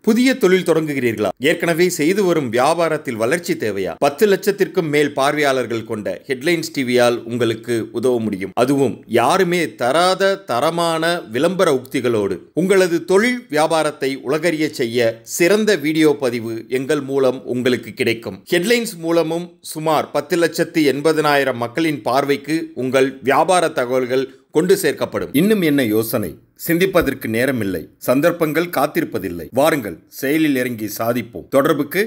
புதிய தொழில் தொடங்குகிறீர்களா? ஏற்கனவே செய்து வரும் வியாபாரத்தில் வளர்ச்சி தேவையா? 10 லட்சத்திற்கும் மேல் பார்வையாளர்கள் கொண்ட ஹெட்லைன்ஸ் டிவியால் உங்களுக்கு உதவ முடியும். அதுவும் யாருமே தராத தரமான விளம்பர உக்திகளோடு. உங்களது தொழில் வியாபாரத்தை உலகறிய செய்ய சிறந்த வீடியோ பதிவு எங்கள் மூலம் உங்களுக்கு கிடைக்கும். ஹெட்லைன்ஸ் மூலமும் சுமார் 10,80,000 மக்களின் பார்வைக்கு உங்கள் வியாபார தகவல்கள் கொண்டு சேர்க்கப்படும். இன்னும் என்ன யோசனை? சிந்திப்பதற்கு நேரமில்லை, சந்தர்ப்பங்கள் காத்திருப்பதில்லை. வாருங்கள், செயலில் இறங்கி சாதிப்போம். தொடர்புக்கு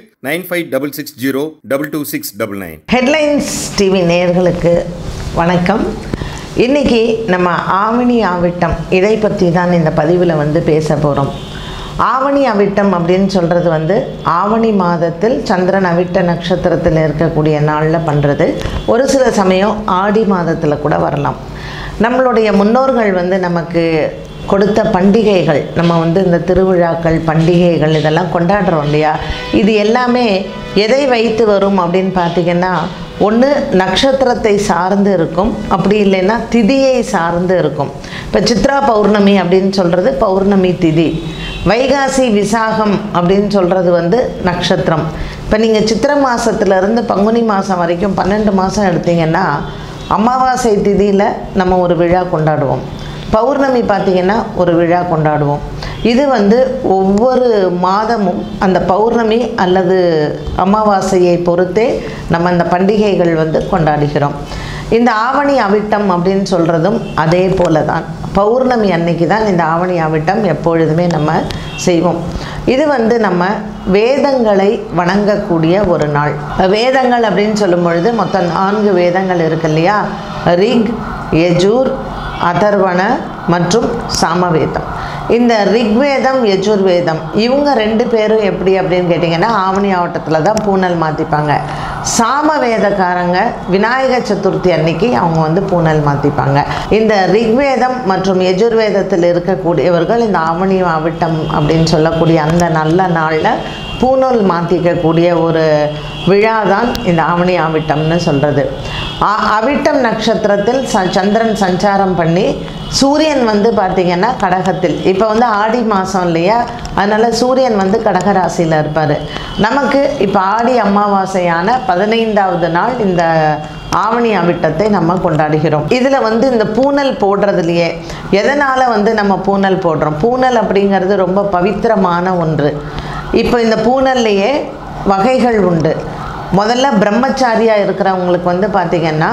9566022699. ஹெட்லைன்ஸ் டிவி நேயர்களுக்கு வணக்கம். இன்னைக்கு நம்ம ஆவணி ஆவிட்டம் இதை பற்றி தான் இந்த பதிவில் பேச போகிறோம். ஆவணி அவிட்டம் அப்படின்னு சொல்கிறது ஆவணி மாதத்தில் சந்திரன் அவிட்ட நட்சத்திரத்தில் இருக்கக்கூடிய நாளில் பண்ணுறது. ஒரு சில சமயம் ஆடி மாதத்தில் கூட வரலாம். நம்மளுடைய முன்னோர்கள் நமக்கு கொடுத்த பண்டிகைகள், நம்ம இந்த திருவிழாக்கள் பண்டிகைகள் இதெல்லாம் கொண்டாடுறோம் இல்லையா? இது எல்லாமே எதை வைத்து வரும் அப்படின்னு பார்த்திங்கன்னா, ஒன்று நட்சத்திரத்தை சார்ந்து இருக்கும், அப்படி இல்லைன்னா திதியை சார்ந்து இருக்கும். இப்போ சித்ரா பௌர்ணமி அப்படின்னு சொல்கிறது பௌர்ணமி திதி. வைகாசி விசாகம் அப்படின்னு சொல்கிறது நட்சத்திரம். இப்போ நீங்கள் சித்திரை மாதத்துலேருந்து பங்குனி மாதம் வரைக்கும் 12 மாதம் எடுத்திங்கன்னா அமாவாசை திதியில் நம்ம ஒரு விழா கொண்டாடுவோம். பௌர்ணமி பார்த்திங்கன்னா ஒரு விழா கொண்டாடுவோம். இது ஒவ்வொரு மாதமும் அந்த பௌர்ணமி அல்லது அமாவாசையை பொறுத்தே நம்ம அந்த பண்டிகைகள் கொண்டாடுகிறோம். இந்த ஆவணி அவிட்டம் அப்படின்னு சொல்கிறதும் அதே போல தான். பௌர்ணமி அன்னைக்கு தான் இந்த ஆவணி அவிட்டம் எப்பொழுதுமே நம்ம செய்வோம். இது நம்ம வேதங்களை வணங்கக்கூடிய ஒரு நாள். வேதங்கள் அப்படின்னு சொல்லும் பொழுது மொத்தம் 4 வேதங்கள் இருக்கு இல்லையா? ரிக், யஜூர், அதர்வண மற்றும் சாமவேதம். இந்த ரிக்வேதம் யஜுர்வேதம் இவங்க 2 பேரும் எப்படி அப்படின்னு கேட்டிங்கன்னா ஆவணி ஆவட்டத்தில் தான் பூனல் மாற்றிப்பாங்க. சாமவேதக்காரங்க விநாயகர் சதுர்த்தி அன்னைக்கு அவங்க பூனல் மாற்றிப்பாங்க. இந்த ரிக்வேதம் மற்றும் யஜுர்வேதத்தில் இருக்கக்கூடியவர்கள் இந்த ஆவணி ஆவிட்டம் அப்படின்னு சொல்லக்கூடிய அந்த நல்ல நாளில் பூனல் மாற்றிக்கக்கூடிய ஒரு விழா தான் இந்த ஆவணி ஆவிட்டம்னு சொல்கிறது. அவிட்டம் நட்சத்திரத்தில் சந்திரன் சஞ்சாரம் பண்ணி சூரியன் பார்த்திங்கன்னா கடகத்தில். இப்போ ஆடி மாதம் இல்லையா? அதனால் சூரியன் கடகராசியில் இருப்பார். நமக்கு இப்போ ஆடி அமாவாசையான 15வது நாள் இந்த ஆவணி அவிட்டத்தை நம்ம கொண்டாடுகிறோம். இதில் இந்த பூனல் போடுறதுலையே எதனால் நம்ம பூனல் போடுறோம்? பூனல் அப்படிங்கிறது ரொம்ப பவித்திரமான ஒன்று. இப்போ இந்த பூனல்லையே வகைகள் உண்டு. முதல்ல பிரம்மச்சாரியாக இருக்கிறவங்களுக்கு பார்த்திங்கன்னா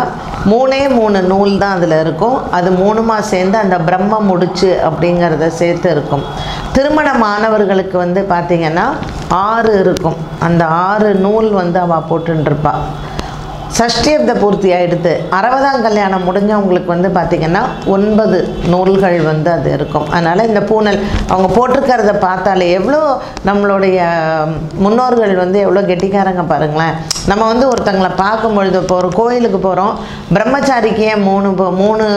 3 நூல் தான் அதில் இருக்கும். அது 3மா சேர்ந்து அந்த பிரம்ம முடிச்சு அப்படிங்கிறத சேர்த்து இருக்கும். திருமணமானவர்களுக்கு பார்த்திங்கன்னா 6 இருக்கும். அந்த 6 நூல் அவள் போட்டுருப்பா. சஷ்டியப்த பூர்த்தி ஆகிடுது. 60ஆம் கல்யாணம் முடிஞ்சவங்களுக்கு பார்த்திங்கன்னா 9 நூல்கள் அது இருக்கும். அதனால் இந்த பூனல் அவங்க போட்டிருக்கிறத பார்த்தாலே எவ்வளோ நம்மளுடைய முன்னோர்கள் எவ்வளோ கெட்டிக்காரங்க பாருங்களேன். நம்ம ஒருத்தங்களை பார்க்கும்பொழுது இப்போ ஒரு கோயிலுக்கு போகிறோம், பிரம்மச்சாரிக்கு ஏன் 3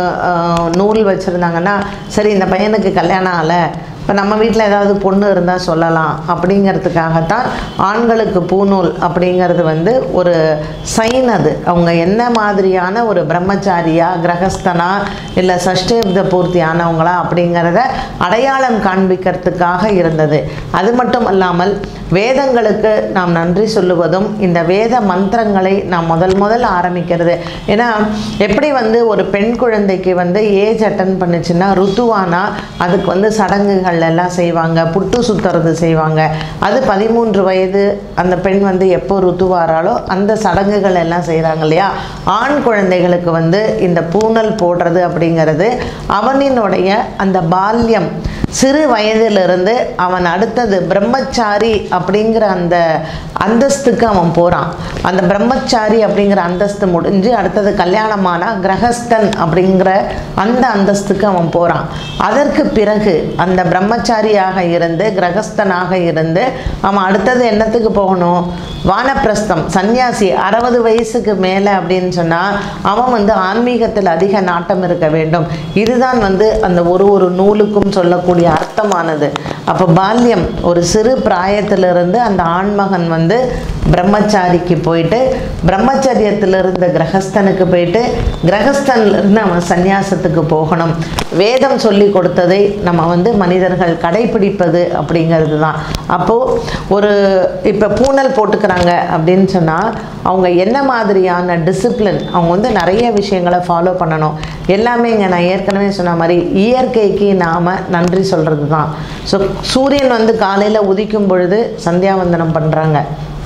நூல் வச்சுருந்தாங்கன்னா சரி இந்த பையனுக்கு கல்யாணம் ஆகலை, இப்போ நம்ம வீட்டில் ஏதாவது பொண்ணு இருந்தால் சொல்லலாம் அப்படிங்கிறதுக்காகத்தான் ஆண்களுக்கு பூநூல் அப்படிங்கிறது ஒரு சைன். அது அவங்க என்ன மாதிரியான ஒரு பிரம்மச்சாரியா, கிரகஸ்தனா, இல்லை சஷ்டேப்த பூர்த்தி ஆனவங்களா அப்படிங்கிறத அடையாளம் காண்பிக்கிறதுக்காக இருந்தது. அது மட்டும் அல்லாமல் வேதங்களுக்கு நாம் நன்றி சொல்லுவதும், இந்த வேத மந்திரங்களை நாம் முதல் ஆரம்பிக்கிறது. ஏன்னா எப்படி ஒரு பெண் குழந்தைக்கு ஏஜ் அட்டன் பண்ணுச்சுன்னா ருத்துவானா அதுக்கு சடங்குகள் எல்லாம் செய்வாங்க, புட்டு சுத்துறது செய்வாங்க. அது 13 வயது அந்த பெண் எப்போ ருத்துவாராலோ அந்த சடங்குகள் எல்லாம் செய்கிறாங்க இல்லையா? ஆண் குழந்தைகளுக்கு இந்த பூனல் போடுறது அப்படிங்கிறது அவனினுடைய அந்த பால்யம், சிறு வயதிலிருந்து அவன் அடுத்தது பிரம்மச்சாரி அப்படிங்கிற அந்த அந்தஸ்துக்கு அவன் போகிறான். அந்த பிரம்மச்சாரி அப்படிங்கிற அந்தஸ்து முடிஞ்சு அடுத்தது கல்யாணமான கிரகஸ்தன் அப்படிங்கிற அந்த அந்தஸ்துக்கு அவன் போகிறான். அதற்கு பிறகு அந்த பிரம்மச்சாரியாக இருந்து கிரகஸ்தனாக இருந்து அவன் அடுத்தது என்னத்துக்கு போகணும்? வானப்பிரஸ்தம், சன்னியாசி. 60 வயசுக்கு மேலே அப்படின்னு சொன்னால் அவன் ஆன்மீகத்தில் அதிக நாட்டம் இருக்க வேண்டும். இதுதான் அந்த ஒரு நூலுக்கும் சொல்லக்கூடிய அர்த்தமானது. அப்போ பால்யம், ஒரு சிறு பிராயத்திலிருந்து அந்த ஆண்மகன் பிரம்மச்சாரிக்கு போயிட்டு பிரம்மச்சரியத்திலிருந்து கிரகஸ்தனுக்கு போயிட்டு கிரகஸ்தன்லேருந்து அவன் சந்நியாசத்துக்கு போகணும். வேதம் சொல்லி கொடுத்ததை நம்ம வந்து மனிதர்கள் கடைபிடிப்பது அப்படிங்கிறது தான். அப்போது இப்போ பூனல் போட்டுக்கிறாங்க அப்படின்னு சொன்னால் அவங்க என்ன மாதிரியான டிசிப்ளின், அவங்க வந்து நிறைய விஷயங்களை ஃபாலோ பண்ணணும். எல்லாமே இங்கே நான் ஏற்கனவே சொன்ன மாதிரி இயற்கைக்கு நாம் நன்றி சொல்கிறது தான். ஸோ சூரியன் வந்து காலையில் உதிக்கும் பொழுது சந்தியாவந்தனம் பண்ணுறாங்க.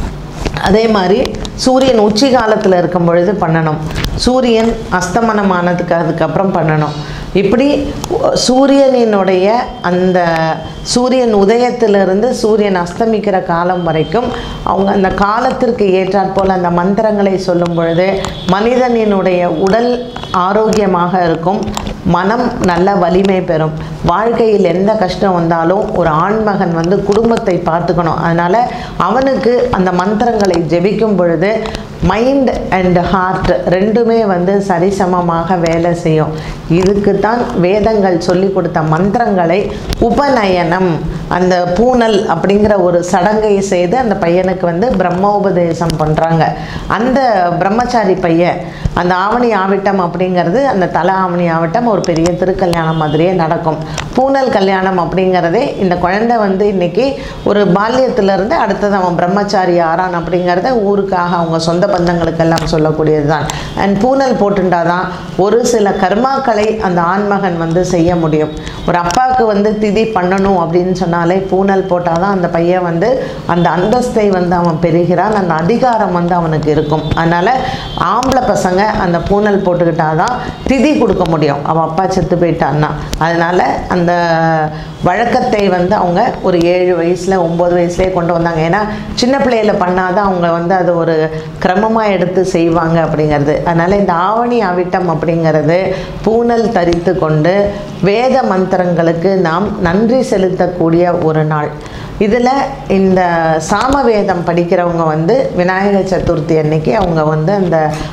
அதே மாதிரி சூரியன் உச்சி காலத்தில் இருக்கும் பொழுது பண்ணணும். சூரியன் அஸ்தமனமானதுக்கு அதுக்கப்புறம் பண்ணணும். இப்படி சூரியனினுடைய அந்த சூரியன் உதயத்திலிருந்து சூரியன் அஸ்தமிக்கிற காலம் வரைக்கும் அவங்க அந்த காலத்திற்கு ஏற்றாற்போல் அந்த மந்திரங்களை சொல்லும் பொழுது மனிதனினுடைய உடல் ஆரோக்கியமாக இருக்கும், மனம் நல்ல வலிமை பெறும். வாழ்க்கையில் எந்த கஷ்டம் வந்தாலும் ஒரு ஆண்மகன் வந்து குடும்பத்தை பார்த்துக்கணும். அதனால் அவனுக்கு அந்த மந்திரங்களை ஜெபிக்கும் பொழுது மைண்ட் அண்ட் ஹார்ட் ரெண்டுமே வந்து சரிசமமாக வேலை செய்யும். இதுக்குத்தான் வேதங்கள் சொல்லி கொடுத்த மந்திரங்களை உபநயனம், அந்த பூனல் அப்படிங்கிற ஒரு சடங்கை செய்து அந்த பையனுக்கு வந்து பிரம்மோபதேசம் பண்ணுறாங்க. அந்த பிரம்மச்சாரி பையன் அந்த ஆவணி ஆவிட்டம் அப்படிங்கிறது, அந்த தல ஆவணி ஆவிட்டம் ஒரு பெரிய திருக்கல்யாணம் மாதிரியே நடக்கும். பூனல் கல்யாணம் அப்படிங்கிறதே இந்த குழந்தை வந்து இன்றைக்கி ஒரு பால்யத்திலேருந்து அடுத்தது அவன் பிரம்மச்சாரி ஆறான் அப்படிங்கிறத ஊருக்காக அவங்க சொந்த பந்தங்களுக்கெல்லாம் சொல்லக்கூடியது தான். அண்ட் பூனல் போட்டுட்டாதான் ஒரு சில கர்மாக்களை அந்த ஆண்மகன் வந்து செய்ய முடியும். ஒரு அப்பாவுக்கு வந்து திதி பண்ணணும் அப்படின்னு சொன்னாலே பூனல் போட்டால் தான் அந்த பையன் வந்து அந்த அந்தஸ்தை வந்து அவன் பெறுகிறான், அந்த அதிகாரம் வந்து அவனுக்கு இருக்கும். அதனால் ஆம்பளை பசங்க அந்த பூனல் போட்டுக்கிட்டாதான் திதி கொடுக்க முடியும், அவன் அப்பா செத்து போயிட்டான்னா. அதனால் அந்த வழக்கத்தை வந்து அவங்க ஒரு 7 வயசில் 9 வயசுலேயே கொண்டு வந்தாங்க. ஏன்னா சின்ன பிள்ளையில் பண்ணாதான் அவங்க வந்து அது ஒரு கிரமமாக எடுத்து செய்வாங்க அப்படிங்கிறது. அதனால் இந்த ஆவணி அவிட்டம் அப்படிங்கிறது பூனல் தரித்து கொண்டு வேத மந்திரங்களுக்கு நாம் நன்றி செலுத்தக்கூடிய ஒரு நாள். இதில் இந்த சாமவேதம் படிக்கிறவங்க வந்து விநாயகர் சதுர்த்தி அன்னைக்கு அவங்க வந்து அந்த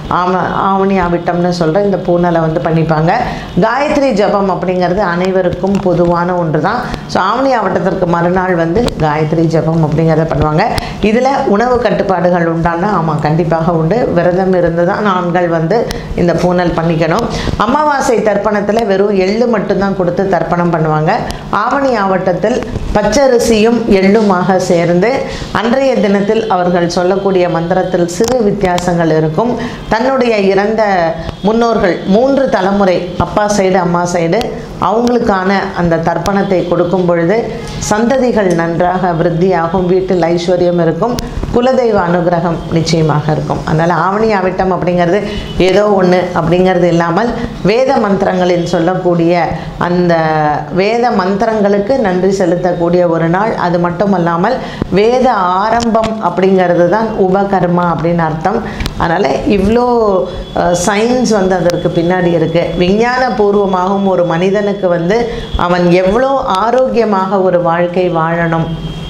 ஆவணி ஆவிட்டம்னு சொல்கிற இந்த பூனலை வந்து பண்ணிப்பாங்க. காயத்ரி ஜபம் அப்படிங்கிறது அனைவருக்கும் பொதுவான ஒன்று தான். ஸோ ஆவணி ஆவட்டத்திற்கு மறுநாள் வந்து காயத்ரி ஜபம் அப்படிங்கிறத பண்ணுவாங்க. இதில் உணவு கட்டுப்பாடுகள் உண்டானா? ஆமாம், கண்டிப்பாக உண்டு. விரதம் இருந்து தான் ஆண்கள் வந்து இந்த பூனல் பண்ணிக்கணும். அமாவாசை தர்ப்பணத்தில் வெறும் எள்ளு மட்டும்தான் கொடுத்து தர்ப்பணம் பண்ணுவாங்க. ஆவணி ஆவட்டத்தில் பச்சரிசியும் எள்ளுமாக சேர்ந்து அன்றைய தினத்தில் அவர்கள் சொல்லக்கூடிய மந்திரத்தில் சிறு வித்தியாசங்கள் இருக்கும். தன்னுடைய இறந்த முன்னோர்கள் 3 தலைமுறை அப்பா சைடு அம்மா சைடு அவங்களுக்கான அந்த தர்ப்பணத்தை கொடுக்கும் பொழுது சந்ததிகள் நன்றாக விருத்தியாகும், வீட்டில் ஐஸ்வர்யம் இருக்கும், குலதெய்வ அனுகிரகம் நிச்சயமாக இருக்கும். அதனால் ஆவணி அவிட்டம் அப்படிங்கிறது ஏதோ ஒன்று அப்படிங்கிறது இல்லாமல் வேத மந்திரங்களில் சொல்லக்கூடிய அந்த வேத மந்திரங்களுக்கு நன்றி செலுத்தக்கூடிய ஒரு நாள். அது மட்டும் அல்லாமல் வேத ஆரம்பம் அப்படிங்கிறது தான் உபகர்மா அப்படின்னு அர்த்தம். அதனால் இவ்வளோ சயின்ஸ் வந்து அதற்கு பின்னாடி இருக்குது. விஞ்ஞான பூர்வமாகவும் ஒரு மனிதனுக்கு வந்து அவன் எவ்வளோ ஆரோக்கியமாக ஒரு வாழ்க்கை வாழணும்,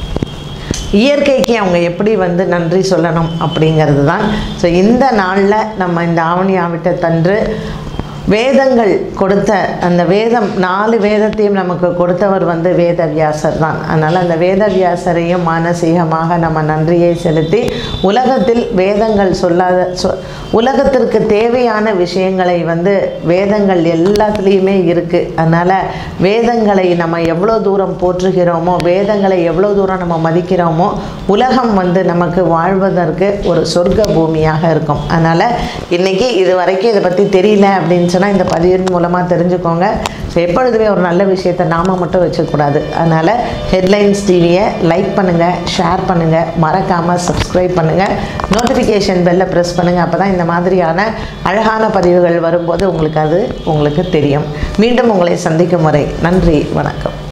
இயற்கைக்கு அவங்க எப்படி வந்து நன்றி சொல்லணும் அப்படிங்கிறது தான். ஸோ இந்த நாளில் நம்ம இந்த ஆவணி ஆவிட்டத்தன்று வேதங்கள் கொடுத்த அந்த வேதம் 4 வேதத்தையும் நமக்கு கொடுத்தவர் வந்து வேதவியாசர் தான். அதனால் அந்த வேதவியாசரையும் மானசீகமாக நம்ம நன்றியை செலுத்தி உலகத்தில் வேதங்கள் சொல்லாத உலகத்திற்கு தேவையான விஷயங்களை வந்து வேதங்கள் எல்லாத்துலேயுமே இருக்குது. அதனால் வேதங்களை நம்ம எவ்வளோ தூரம் போற்றுகிறோமோ, வேதங்களை எவ்வளோ தூரம் நம்ம மதிக்கிறோமோ, உலகம் வந்து நமக்கு வாழ்வதற்கு ஒரு சொர்க்க பூமியாக இருக்கும். அதனால் இன்றைக்கி இது வரைக்கும் இதை பற்றி தெரியல அப்படின்னு சொன்னால் இந்த பதிவின் மூலமாக தெரிஞ்சுக்கோங்க. ஸோ எப்பொழுதுமே ஒரு நல்ல விஷயத்தை நாம மட்டும் வச்சுக்கூடாது. அதனால் ஹெட்லைன்ஸ் டிவியை லைக் பண்ணுங்கள், ஷேர் பண்ணுங்கள், மறக்காமல் சப்ஸ்கிரைப் பண்ணுங்கள், நோட்டிஃபிகேஷன் பெல்லை ப்ரெஸ் பண்ணுங்கள். அப்போ தான் இந்த மாதிரியான அழகான பதிவுகள் வரும்போது உங்களுக்கு தெரியும். மீண்டும் உங்களை சந்திக்கும் வரை நன்றி, வணக்கம்.